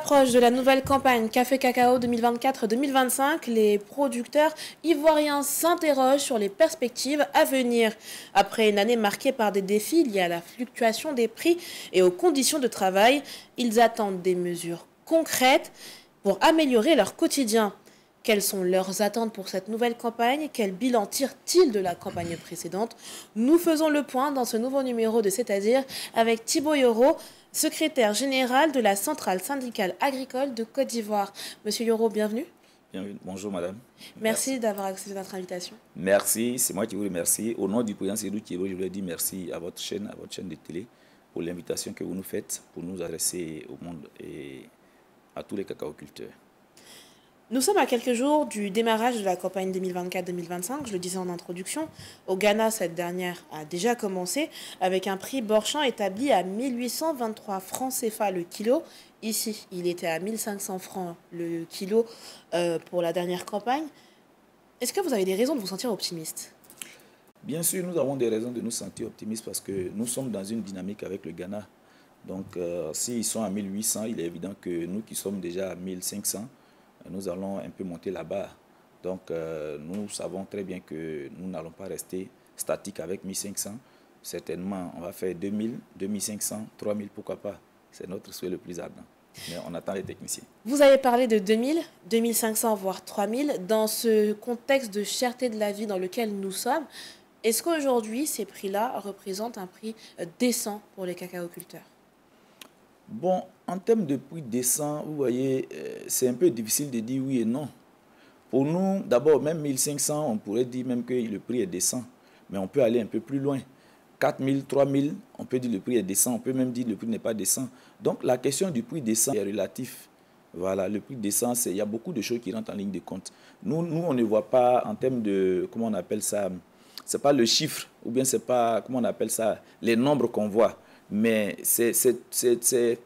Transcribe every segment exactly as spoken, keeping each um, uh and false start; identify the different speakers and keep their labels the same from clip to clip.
Speaker 1: l'approche de la nouvelle campagne Café Cacao deux mille vingt-quatre deux mille vingt-cinq, les producteurs ivoiriens s'interrogent sur les perspectives à venir. Après une année marquée par des défis liés à la fluctuation des prix et aux conditions de travail, ils attendent des mesures concrètes pour améliorer leur quotidien. Quelles sont leurs attentes pour cette nouvelle campagne? Quel bilan tirent-ils de la campagne précédente? Nous faisons le point dans ce nouveau numéro de C'est-à-dire avec Thibaut Yoro, secrétaire général de la Centrale syndicale agricole de Côte d'Ivoire. Monsieur Yoro, bienvenue.
Speaker 2: Bienvenue. Bonjour madame.
Speaker 1: Merci, merci. d'avoir accepté notre invitation.
Speaker 2: Merci, c'est moi qui vous remercie. Au nom du président Seydou Thibaut, je voulais dire merci à votre chaîne, à votre chaîne de télé pour l'invitation que vous nous faites pour nous adresser au monde et à tous les cacaoculteurs.
Speaker 1: Nous sommes à quelques jours du démarrage de la campagne deux mille vingt-quatre deux mille vingt-cinq, je le disais en introduction. Au Ghana, cette dernière a déjà commencé avec un prix Borchamp établi à mille huit cent vingt-trois francs C F A le kilo. Ici, il était à mille cinq cents francs le kilo euh, pour la dernière campagne. Est-ce que vous avez des raisons de vous sentir optimiste?
Speaker 2: Bien sûr, nous avons des raisons de nous sentir optimistes parce que nous sommes dans une dynamique avec le Ghana. Donc, euh, s'ils sont à mille huit cents, il est évident que nous qui sommes déjà à mille cinq cents, nous allons un peu monter là-bas. Donc, euh, nous savons très bien que nous n'allons pas rester statiques avec mille cinq cents. Certainement, on va faire deux mille, deux mille cinq cents, trois mille, pourquoi pas. C'est notre souhait le plus ardent. Mais on attend les techniciens.
Speaker 1: Vous avez parlé de deux mille, deux mille cinq cents, voire trois mille. Dans ce contexte de cherté de la vie dans lequel nous sommes, est-ce qu'aujourd'hui, ces prix-là représentent un prix décent pour les cacaoculteurs?
Speaker 2: Bon, en termes de prix décent, vous voyez, c'est un peu difficile de dire oui et non. Pour nous, d'abord, même mille cinq cents, on pourrait dire même que le prix est décent. Mais on peut aller un peu plus loin. quatre mille, trois mille, on peut dire le prix est décent. On peut même dire le prix n'est pas décent. Donc, la question du prix décent est relative. Voilà, le prix décent, il y a beaucoup de choses qui rentrent en ligne de compte. Nous, nous on ne voit pas en termes de, comment on appelle ça, c'est pas le chiffre, ou bien c'est pas, comment on appelle ça, les nombres qu'on voit. Mais c'est tout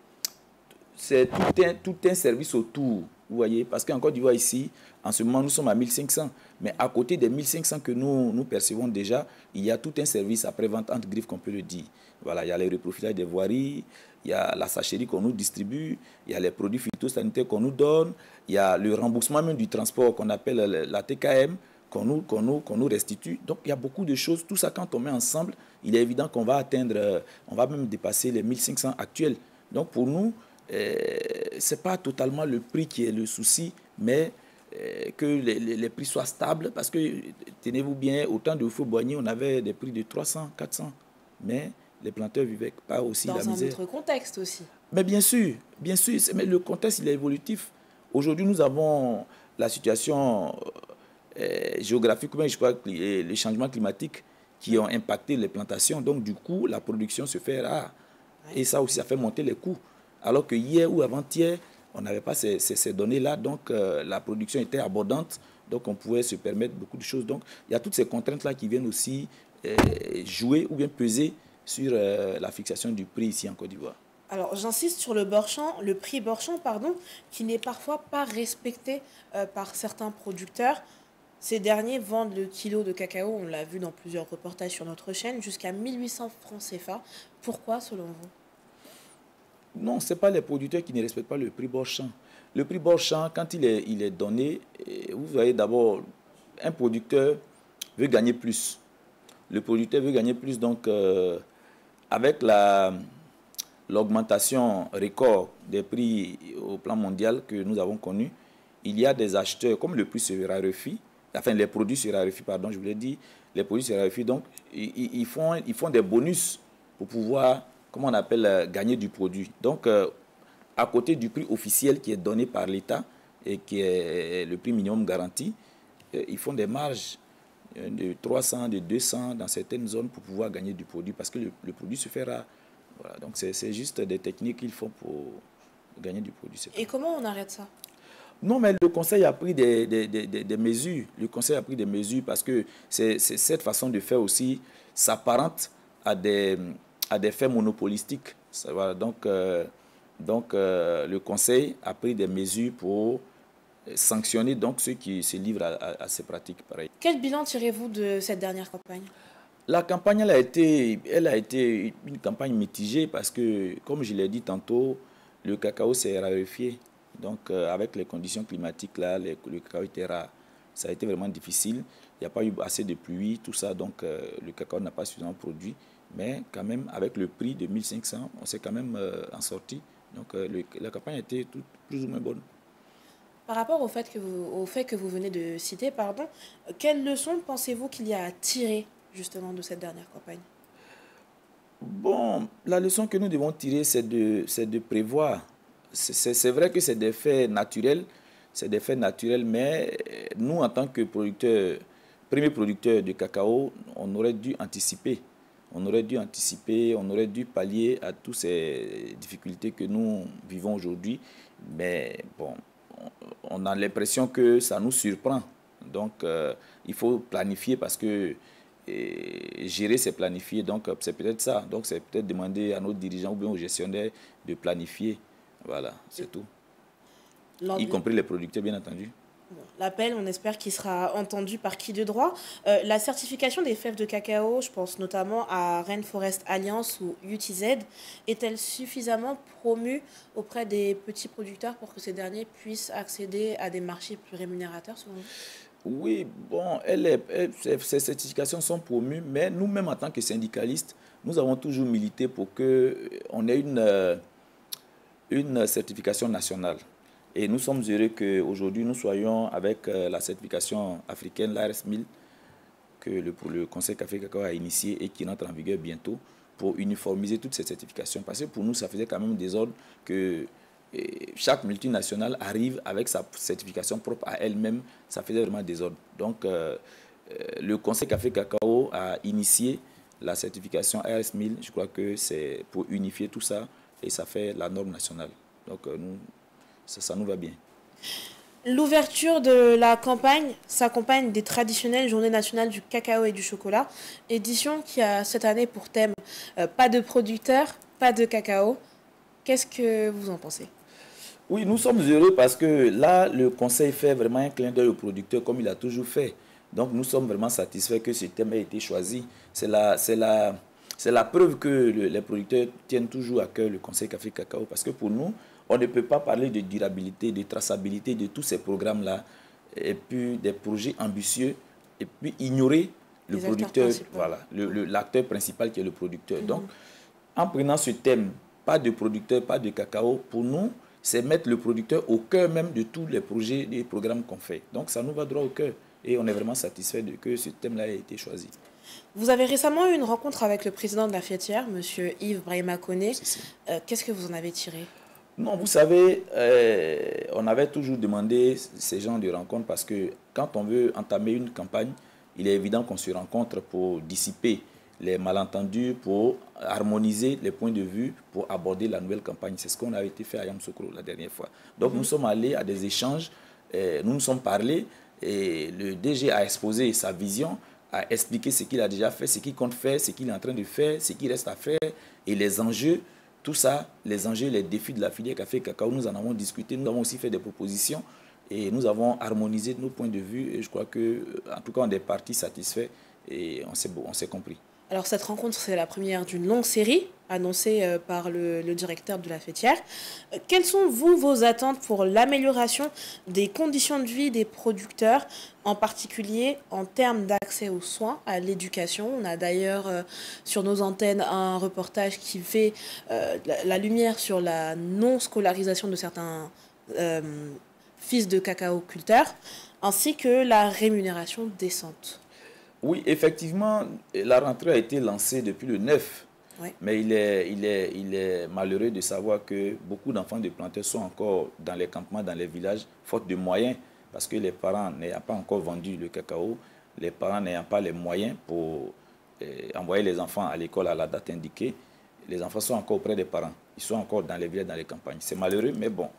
Speaker 2: un, tout un service autour, vous voyez, parce qu'en Côte d'Ivoire ici, en ce moment, nous sommes à mille cinq cents, mais à côté des mille cinq cents que nous, nous percevons déjà, il y a tout un service après-vente entre griffes, qu'on peut le dire. Voilà, il y a les reprofilages des voiries, il y a la sachérie qu'on nous distribue, il y a les produits phytosanitaires qu'on nous donne, il y a le remboursement même du transport qu'on appelle la T K M, qu'on nous, qu'on nous, qu'on nous restitue. Donc, il y a beaucoup de choses. Tout ça, quand on met ensemble, il est évident qu'on va atteindre, euh, on va même dépasser les mille cinq cents actuels. Donc, pour nous, euh, ce n'est pas totalement le prix qui est le souci, mais euh, que les, les, les prix soient stables. Parce que, tenez-vous bien, au temps de Houphouët-Boigny, on avait des prix de trois cents, quatre cents. Mais les planteurs vivaient pas aussi
Speaker 1: dans
Speaker 2: la misère.
Speaker 1: Dans un autre contexte aussi.
Speaker 2: Mais bien sûr, bien sûr. Mais le contexte, il est évolutif. Aujourd'hui, nous avons la situation Euh, géographique, mais je crois que les, les changements climatiques qui ont impacté les plantations. Donc, du coup, la production se fait rare. Et ça aussi, ça fait monter les coûts. Alors que hier ou avant-hier, on n'avait pas ces, ces, ces données-là. Donc, euh, la production était abondante. Donc, on pouvait se permettre beaucoup de choses. Donc, il y a toutes ces contraintes-là qui viennent aussi euh, jouer ou bien peser sur euh, la fixation du prix ici en Côte d'Ivoire.
Speaker 1: Alors, j'insiste sur le Borchamp, le prix Borchamp, pardon, qui n'est parfois pas respecté euh, par certains producteurs. Ces derniers vendent le kilo de cacao, on l'a vu dans plusieurs reportages sur notre chaîne, jusqu'à mille huit cents francs C F A. Pourquoi, selon vous?
Speaker 2: Non, ce n'est pas les producteurs qui ne respectent pas le prix Borchamp. Le prix Borchamp, quand il est, il est donné, vous voyez d'abord, un producteur veut gagner plus. Le producteur veut gagner plus, donc euh, avec la, l'augmentation record des prix au plan mondial que nous avons connu, il y a des acheteurs, comme le prix se raréfie, enfin les produits se raréfient, pardon, je voulais dire, les produits se raréfient, donc ils, ils, font, ils font des bonus pour pouvoir, comment on appelle, euh, gagner du produit. Donc, euh, à côté du prix officiel qui est donné par l'État et qui est le prix minimum garanti, euh, ils font des marges de trois cents, de deux cents dans certaines zones pour pouvoir gagner du produit parce que le, le produit se fait rare. Voilà, donc c'est juste des techniques qu'ils font pour gagner du produit.
Speaker 1: Et comment on arrête ça?
Speaker 2: Non, mais le Conseil a pris des, des, des, des mesures. Le Conseil a pris des mesures parce que c'est cette façon de faire aussi s'apparente à des, à des faits monopolistiques. Ça va, donc, euh, donc euh, le Conseil a pris des mesures pour sanctionner donc ceux qui se livrent à, à, à ces pratiques pareilles.
Speaker 1: Quel bilan tirez-vous de cette dernière campagne?
Speaker 2: La campagne elle a, été, elle a été une campagne mitigée parce que, comme je l'ai dit tantôt, le cacao s'est raréfié. Donc, euh, avec les conditions climatiques, là, les, le cacao était rare. Ça a été vraiment difficile. Il n'y a pas eu assez de pluie, tout ça. Donc, euh, le cacao n'a pas suffisamment produit. Mais quand même, avec le prix de mille cinq cents, on s'est quand même euh, en sorti. Donc, euh, le, la campagne a été tout, plus ou moins bonne.
Speaker 1: Par rapport au fait que vous, au fait que vous venez de citer, pardon, quelles leçons pensez-vous qu'il y a à tirer justement de cette dernière campagne?
Speaker 2: Bon, la leçon que nous devons tirer, c'est de, c'est de prévoir. C'est vrai que c'est des faits naturels, c'est des faits naturels, mais nous, en tant que producteurs, premiers producteurs de cacao, on aurait dû anticiper. On aurait dû anticiper, on aurait dû pallier à toutes ces difficultés que nous vivons aujourd'hui. Mais bon, on a l'impression que ça nous surprend. Donc, euh, il faut planifier parce que et gérer, c'est planifier. Donc, c'est peut-être ça. Donc, c'est peut-être demander à nos dirigeants ou bien aux gestionnaires de planifier. Voilà, c'est tout. Y compris les producteurs, bien entendu.
Speaker 1: Bon, l'appel, on espère qu'il sera entendu par qui de droit. Euh, la certification des fèves de cacao, je pense notamment à Rainforest Alliance ou U T Z, est-elle suffisamment promue auprès des petits producteurs pour que ces derniers puissent accéder à des marchés plus rémunérateurs, selon vous?
Speaker 2: Oui, bon, elle est, elle, ces certifications sont promues, mais nous-mêmes, en tant que syndicalistes, nous avons toujours milité pour qu'on ait une, une certification nationale. Et nous sommes heureux qu'aujourd'hui, nous soyons avec la certification africaine, l'A R S mille, que le, pour le Conseil Café Cacao a initié et qui entre en vigueur bientôt, pour uniformiser toutes ces certifications. Parce que pour nous, ça faisait quand même des ordres que et chaque multinationale arrive avec sa certification propre à elle-même, ça faisait vraiment des ordres. Donc, euh, le Conseil Café Cacao a initié la certification R S mille. Je crois que c'est pour unifier tout ça et ça fait la norme nationale. Donc, euh, nous, ça, ça nous va bien.
Speaker 1: L'ouverture de la campagne s'accompagne des traditionnelles journées nationales du cacao et du chocolat, édition qui a cette année pour thème euh, pas de producteurs, pas de cacao. Qu'est-ce que vous en pensez?
Speaker 2: Oui, nous sommes heureux parce que là, le Conseil fait vraiment un clin d'œil aux producteurs comme il a toujours fait. Donc, nous sommes vraiment satisfaits que ce thème ait été choisi. C'est la, c'est la, c'est la preuve que le, les producteurs tiennent toujours à cœur le Conseil Café Cacao. Parce que pour nous, on ne peut pas parler de durabilité, de traçabilité de tous ces programmes-là, et puis des projets ambitieux, et puis ignorer le
Speaker 1: Les
Speaker 2: producteur, voilà, l'acteur principal qui est le producteur. Mm-hmm. Donc, en prenant ce thème, pas de producteur, pas de cacao, pour nous, c'est mettre le producteur au cœur même de tous les projets et programmes qu'on fait. Donc, ça nous va droit au cœur. Et on est vraiment satisfait de que ce thème-là ait été choisi.
Speaker 1: Vous avez récemment eu une rencontre avec le président de la fêtière, M. Yves Brahima Koné. Euh, Qu'est-ce que vous en avez tiré?
Speaker 2: Non, vous savez, euh, on avait toujours demandé ces genres de rencontres parce que quand on veut entamer une campagne, il est évident qu'on se rencontre pour dissiper les malentendus, pour harmoniser les points de vue, pour aborder la nouvelle campagne. C'est ce qu'on a été fait à Yamoussoukro la dernière fois. Donc, mm-hmm. nous sommes allés à des échanges, euh, nous nous sommes parlé, et le D G a exposé sa vision, a expliqué ce qu'il a déjà fait, ce qu'il compte faire, ce qu'il est en train de faire, ce qui reste à faire, et les enjeux, tout ça, les enjeux, les défis de la filière café cacao, nous en avons discuté, nous avons aussi fait des propositions, et nous avons harmonisé nos points de vue, et je crois que, en tout cas, on est partis satisfaits, et on s'est on s'est compris.
Speaker 1: Alors cette rencontre, c'est la première d'une longue série annoncée euh, par le, le directeur de la fêtière. Euh, quelles sont, vous, vos attentes pour l'amélioration des conditions de vie des producteurs, en particulier en termes d'accès aux soins, à l'éducation? On a d'ailleurs euh, sur nos antennes un reportage qui fait euh, la, la lumière sur la non-scolarisation de certains euh, fils de cacao-culteurs, ainsi que la rémunération décente.
Speaker 2: Oui, effectivement, la rentrée a été lancée depuis le neuf. Oui. Mais il est, il, est, il est malheureux de savoir que beaucoup d'enfants de planteurs sont encore dans les campements, dans les villages, faute de moyens, parce que les parents n'ayant pas encore vendu le cacao, les parents n'ayant pas les moyens pour eh, envoyer les enfants à l'école à la date indiquée, les enfants sont encore auprès des parents. Ils sont encore dans les villages, dans les campagnes. C'est malheureux, mais bon,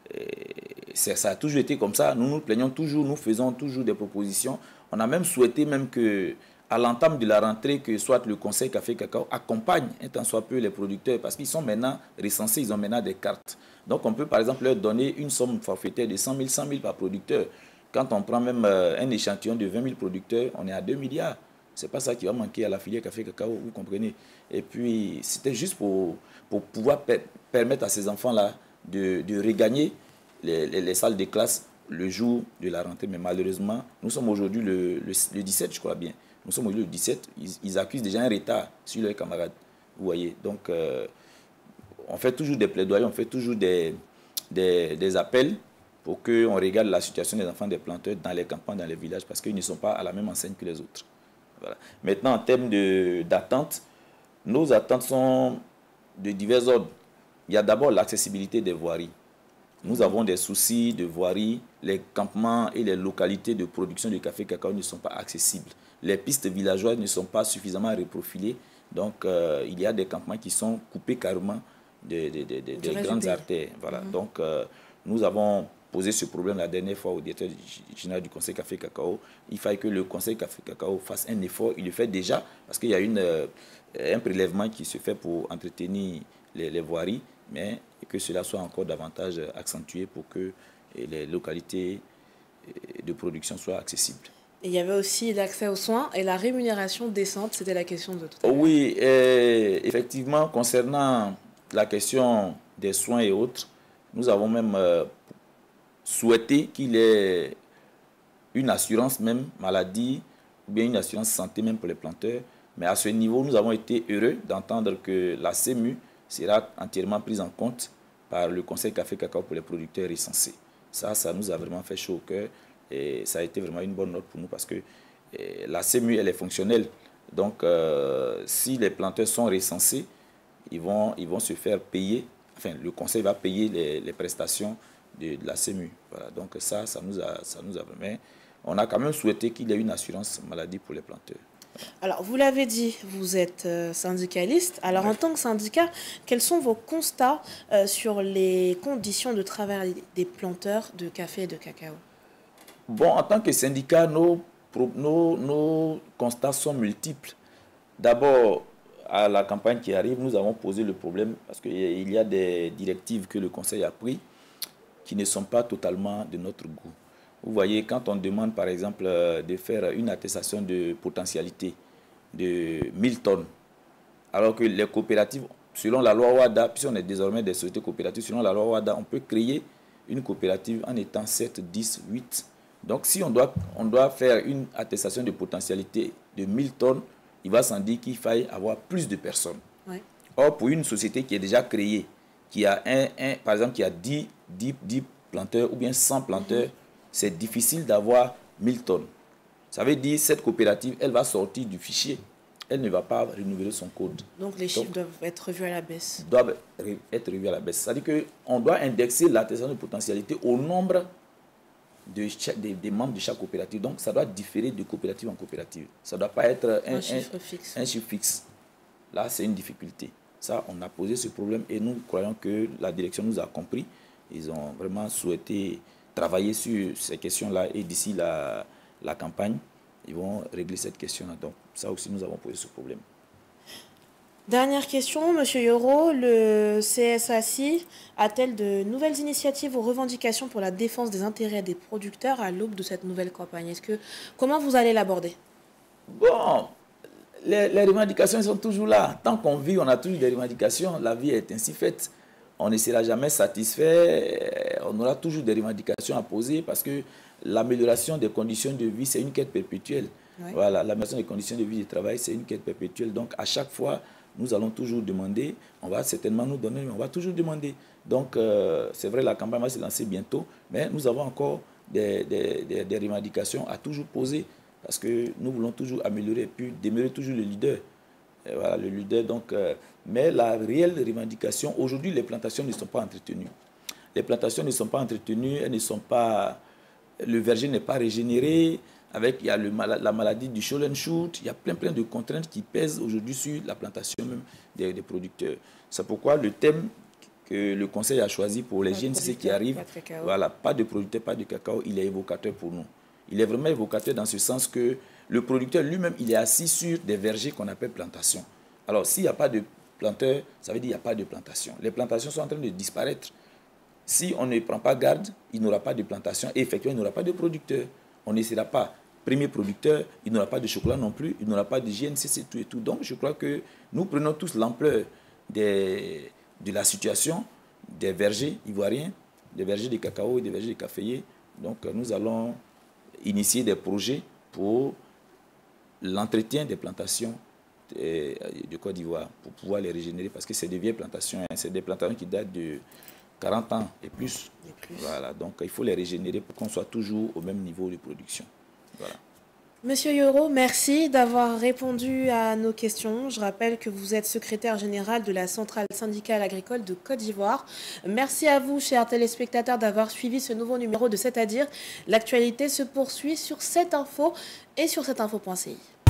Speaker 2: eh, ça a toujours été comme ça. Nous nous plaignons toujours, nous faisons toujours des propositions. On a même souhaité même que, à l'entame de la rentrée, que soit le Conseil Café Cacao accompagne un tant soit peu les producteurs, parce qu'ils sont maintenant recensés, ils ont maintenant des cartes. Donc on peut par exemple leur donner une somme forfaitaire de cent mille, cent mille par producteur. Quand on prend même euh, un échantillon de vingt mille producteurs, on est à deux milliards. Ce n'est pas ça qui va manquer à la filière Café Cacao, vous comprenez. Et puis c'était juste pour, pour pouvoir per permettre à ces enfants-là de, de regagner les, les, les salles de classe le jour de la rentrée. Mais malheureusement, nous sommes aujourd'hui le, le, le dix-sept, je crois bien. Nous sommes aujourd'hui le dix-sept. Ils, ils accusent déjà un retard sur leurs camarades. Vous voyez. Donc, euh, on fait toujours des plaidoyers, on fait toujours des, des, des appels pour qu'on regarde la situation des enfants des planteurs dans les campagnes, dans les villages, parce qu'ils ne sont pas à la même enseigne que les autres. Voilà. Maintenant, en termes d'attente, nos attentes sont de divers ordres. Il y a d'abord l'accessibilité des voiries. Nous avons des soucis de voirie. Les campements et les localités de production de café cacao ne sont pas accessibles. Les pistes villageoises ne sont pas suffisamment reprofilées. Donc, euh, il y a des campements qui sont coupés carrément des, des, des, des, des grandes artères. Voilà. Mm-hmm. Donc, euh, nous avons posé ce problème la dernière fois au directeur général du Conseil Café Cacao. Il fallait que le Conseil Café Cacao fasse un effort. Il le fait déjà parce qu'il y a une, euh, un prélèvement qui se fait pour entretenir les, les voiries, mais que cela soit encore davantage accentué pour que les localités de production soient accessibles.
Speaker 1: Et il y avait aussi l'accès aux soins et la rémunération décente, c'était la question de tout à l'heure.
Speaker 2: Oui, et effectivement, concernant la question des soins et autres, nous avons même euh, souhaité qu'il y ait une assurance même maladie, ou bien une assurance santé même pour les planteurs. Mais à ce niveau, nous avons été heureux d'entendre que la C E M U sera entièrement prise en compte par le Conseil Café Cacao pour les producteurs recensés. Ça, ça nous a vraiment fait chaud au cœur et ça a été vraiment une bonne note pour nous parce que eh, la C E M U, elle est fonctionnelle. Donc, euh, si les planteurs sont recensés, ils vont, ils vont se faire payer, enfin, le Conseil va payer les, les prestations de, de la C E M U. Voilà, donc ça, ça nous a, ça nous a vraiment... On a quand même souhaité qu'il y ait une assurance maladie pour les planteurs.
Speaker 1: Alors, vous l'avez dit, vous êtes euh, syndicaliste. Alors, ouais. En tant que syndicat, quels sont vos constats euh, sur les conditions de travail des planteurs de café et de cacao?
Speaker 2: Bon, en tant que syndicat, nos, nos, nos constats sont multiples. D'abord, à la campagne qui arrive, nous avons posé le problème parce qu'il y a des directives que le Conseil a prises qui ne sont pas totalement de notre goût. Vous voyez, quand on demande, par exemple, de faire une attestation de potentialité de mille tonnes, alors que les coopératives, selon la loi WADA, puisqu'on est désormais des sociétés coopératives, selon la loi WADA, on peut créer une coopérative en étant sept, dix, huit. Donc, si on doit, on doit faire une attestation de potentialité de mille tonnes, il va sans dire qu'il faille avoir plus de personnes.
Speaker 1: Ouais.
Speaker 2: Or, pour une société qui est déjà créée, qui a, un, un, par exemple, qui a dix, dix, dix planteurs ou bien cent planteurs, mm-hmm. C'est difficile d'avoir mille tonnes. Ça veut dire que cette coopérative, elle va sortir du fichier. Elle ne va pas renouveler son code.
Speaker 1: Donc les chiffres Donc, doivent être revus à la baisse.
Speaker 2: Doivent être revus à la baisse. C'est-à-dire qu'on doit indexer l'attestation de potentialité au nombre de chaque, des, des membres de chaque coopérative. Donc ça doit différer de coopérative en coopérative. Ça ne doit pas être un,
Speaker 1: un, chiffre
Speaker 2: un,
Speaker 1: fixe.
Speaker 2: un chiffre fixe. Là, c'est une difficulté. Ça, on a posé ce problème et nous croyons que la direction nous a compris. Ils ont vraiment souhaité travailler sur ces questions-là et d'ici la, la campagne, ils vont régler cette question-là. Donc, ça aussi, nous avons posé ce problème.
Speaker 1: Dernière question, M. Yoro, le C S A C I a-t-elle de nouvelles initiatives ou revendications pour la défense des intérêts des producteurs à l'aube de cette nouvelle campagne? Est-ce que, comment vous allez l'aborder?
Speaker 2: Bon, les, les revendications sont toujours là. Tant qu'on vit, on a toujours des revendications. La vie est ainsi faite. On ne sera jamais satisfait, on aura toujours des revendications à poser parce que l'amélioration des conditions de vie, c'est une quête perpétuelle. Oui. Voilà, l'amélioration des conditions de vie et de travail, c'est une quête perpétuelle. Donc, à chaque fois, nous allons toujours demander, on va certainement nous donner, mais on va toujours demander. Donc, euh, c'est vrai, la campagne va se lancer bientôt, mais nous avons encore des, des, des, des revendications à toujours poser parce que nous voulons toujours améliorer et puis demeurer toujours le leader. Et voilà, le leader, donc, euh, mais la réelle revendication, aujourd'hui, les plantations ne sont pas entretenues. Les plantations ne sont pas entretenues, elles ne sont pas, le verger n'est pas régénéré, avec, il y a le, la maladie du shoot and shoot, il y a plein, plein de contraintes qui pèsent aujourd'hui sur la plantation même des, des producteurs. C'est pourquoi le thème que le Conseil a choisi pour les G N C C qui arrivent, voilà, pas de producteurs, pas de cacao, il est évocateur pour nous. Il est vraiment évocateur dans ce sens que le producteur lui-même, il est assis sur des vergers qu'on appelle plantations. Alors, s'il n'y a pas de planteurs, ça veut dire qu'il n'y a pas de plantation. Les plantations sont en train de disparaître. Si on ne prend pas garde, il n'y aura pas de plantation et effectivement, il n'y aura pas de producteurs. On ne sera pas premier producteur, il n'y aura pas de chocolat non plus, il n'y aura pas de G N C C, tout et tout. Donc, je crois que nous prenons tous l'ampleur de la situation des vergers ivoiriens des vergers de cacao et des vergers de caféiers. Donc nous allons initier des projets pour l'entretien des plantations de Côte d'Ivoire, pour pouvoir les régénérer, parce que c'est des vieilles plantations, hein, c'est des plantations qui datent de quarante ans et plus. Et plus. Voilà, donc il faut les régénérer pour qu'on soit toujours au même niveau de production. Voilà.
Speaker 1: Monsieur Yoro, merci d'avoir répondu à nos questions. Je rappelle que vous êtes secrétaire général de la Centrale syndicale agricole de Côte d'Ivoire. Merci à vous, chers téléspectateurs, d'avoir suivi ce nouveau numéro de C'est-à-dire. L'actualité se poursuit sur cette info et sur cette info point C I.